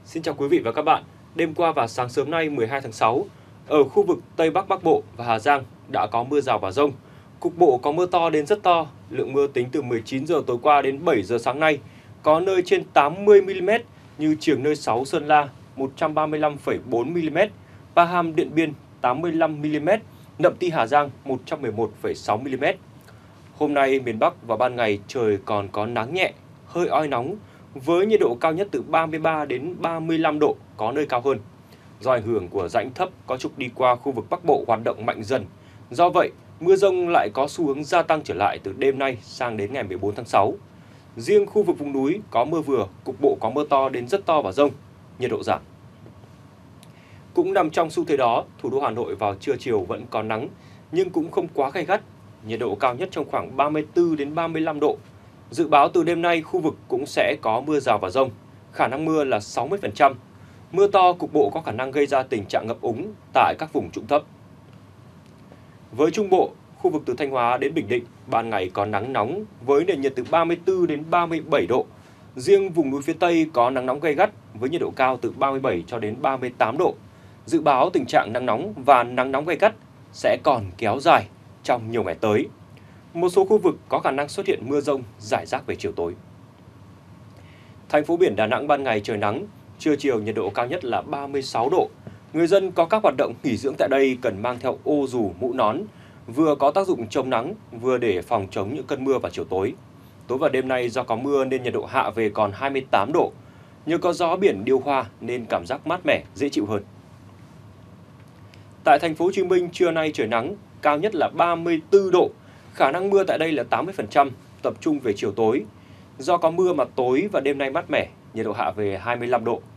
Xin chào quý vị và các bạn. Đêm qua và sáng sớm nay 12 tháng 6, ở khu vực Tây Bắc Bắc Bộ và Hà Giang đã có mưa rào và dông. Cục bộ có mưa to đến rất to, lượng mưa tính từ 19 giờ tối qua đến 7 giờ sáng nay, có nơi trên 80 mm như Triềng Nơi 6 Sơn La 135,4 mm, Ba Ham Điện Biên 85 mm, Nậm Ti Hà Giang 111,6 mm. Hôm nay miền Bắc vào ban ngày trời còn có nắng nhẹ, hơi oi nóng với nhiệt độ cao nhất từ 33 đến 35 độ, có nơi cao hơn. Do ảnh hưởng của rãnh thấp có trục đi qua khu vực Bắc Bộ hoạt động mạnh dần. Do vậy, mưa dông lại có xu hướng gia tăng trở lại từ đêm nay sang đến ngày 14 tháng 6. Riêng khu vực vùng núi có mưa vừa, cục bộ có mưa to đến rất to và dông, nhiệt độ giảm. Cũng nằm trong xu thế đó, thủ đô Hà Nội vào trưa chiều vẫn có nắng, nhưng cũng không quá gay gắt, nhiệt độ cao nhất trong khoảng 34 đến 35 độ. Dự báo từ đêm nay khu vực cũng sẽ có mưa rào và dông, khả năng mưa là 60%. Mưa to cục bộ có khả năng gây ra tình trạng ngập úng tại các vùng trũng thấp. Với Trung Bộ, khu vực từ Thanh Hóa đến Bình Định, ban ngày có nắng nóng với nền nhiệt từ 34 đến 37 độ. Riêng vùng núi phía Tây có nắng nóng gay gắt với nhiệt độ cao từ 37 cho đến 38 độ. Dự báo tình trạng nắng nóng và nắng nóng gay gắt sẽ còn kéo dài trong nhiều ngày tới. Một số khu vực có khả năng xuất hiện mưa rông rải rác về chiều tối. Thành phố biển Đà Nẵng ban ngày trời nắng, trưa chiều nhiệt độ cao nhất là 36 độ. Người dân có các hoạt động nghỉ dưỡng tại đây cần mang theo ô dù, mũ nón, vừa có tác dụng chống nắng, vừa để phòng chống những cơn mưa vào chiều tối. Tối và đêm nay do có mưa nên nhiệt độ hạ về còn 28 độ. Nhờ có gió biển điều hòa nên cảm giác mát mẻ, dễ chịu hơn. Tại thành phố Hồ Chí Minh trưa nay trời nắng, cao nhất là 34 độ. Khả năng mưa tại đây là 80%, tập trung về chiều tối. Do có mưa mà tối và đêm nay mát mẻ, nhiệt độ hạ về 25 độ.